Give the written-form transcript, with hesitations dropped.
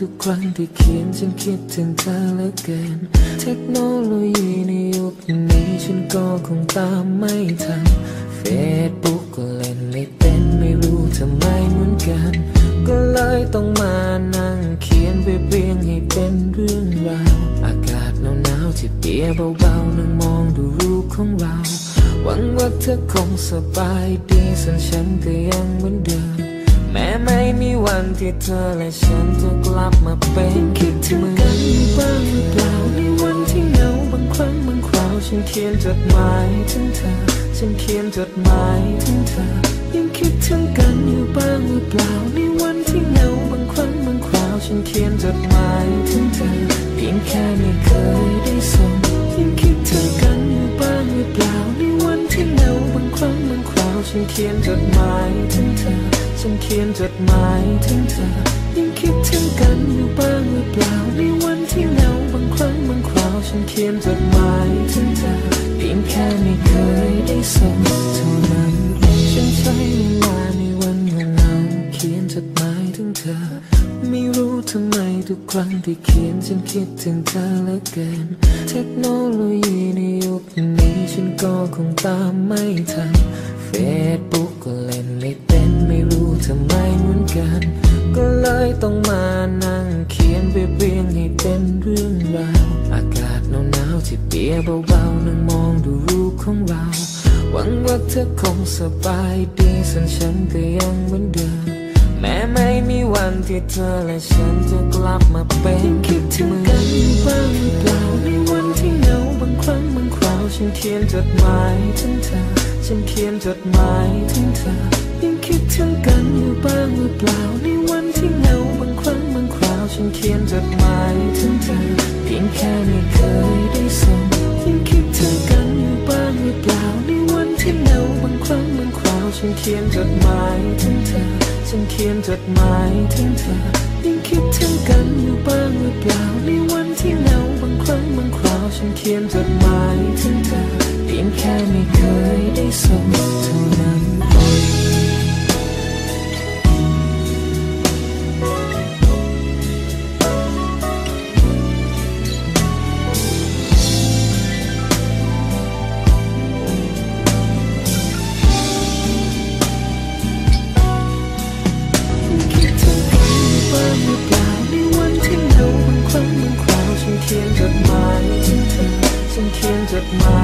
ทุกครั้งที่เขียนฉันคิดถึงเธอเหลือเกินเทคโนโลยีในยุคนี้ฉันก็คงตามไม่ทันเฟซบุ๊กก็เล่นไม่เป็นไม่รู้ทำไมเหมือนกันก็เลยต้องมานั่งเขียนไปเรียงให้เป็นเรื่องราวอากาศหนาวๆที่เปียเบาๆนั่งมองดูรูปของเราหวังว่าเธอคงสบายดีส่วนฉันก็ยังเหมือนเดิมแม้ไม่มีวันที่เธอและฉันจะกลับมาเป็นคิดถึงกันบ้างหรือเปล่าในวันที่เหงาบางครั้งบางคราวฉันเขียนจดหมายถึงเธอฉันเขียนจดหมายถึงเธอยังคิดถึงกันอยู่บ้างหรือเปล่าในวันที่เหงาบางครั้งบางคราวฉันเขียนจดหมายถึงเธอเพียงแค่ไม่เคยได้ส่งยังคิดถึงกันอยู่บ้างหรือเปล่าในวันที่เหงาบางครั้งบางคราวฉันเขียนจดหมายถึงเธอฉันเขียนจดหมายถึงเธอยังคิดถึงกันอยู่บ้างหรือเปล่าในวันที่เหงาบางครั้งบางคราวฉันเขียนจดหมายถึงเธอเพียงแค่ไม่เคยได้ส่งเท่านั้นฉันใช้เวลาในวันเหงาเขียนจดหมายถึงเธอไม่รู้ทำไมทุกครั้งที่เขียนฉันคิดถึงเธอเหลือเกินเทคโนโลยีในยุคนี้ฉันก็คงตามไม่ทันเฟซบุ๊กก็เล่นไม่เป็นไม่รู้ทำไมเหมือนกันก็เลยต้องมานั่งเขียนไปเรียงให้เป็นเรื่องราวอากาศหนาวๆที่เปียเบาๆนั่งมองดูรูปของเราหวังว่าเธอคงสบายดีส่วนฉันก็ยังเหมือนเดิมแม้ไม่มีวันที่เธอและฉันจะกลับมาเป็นคิดถึงกันบ้างหรือเปล่าในวันที่เหงาบางครั้งบางคราวฉันเขียนจดหมายถึงเธอฉันเขียนจดหมายถึงเธอยังคิดถึงกันอยู่บ้างหรือเปล่าในวันที่เหงาบางครั้งบางคราวฉันเขียนจดหมายถึงเธอเพียงแค่ไม่เคยได้ส่งยังคิดถึงกันอยู่บ้างหรือเปล่าในวันที่เหงาบางครั้งบางคราวฉันเขียนจดหมายถึงเธอฉันเขียนจดหมายถึงเธอยังคิดถึงกันอยู่บ้างหรือเปล่าในวันที่เหงาบางครั้งบางคราวฉันเขียนจดหมายถึงเธอเพียงแค่ไม่เคยได้ส่งเท่านั้นเขียนจดหมายถึงเธอฉันเขียนจดหมาย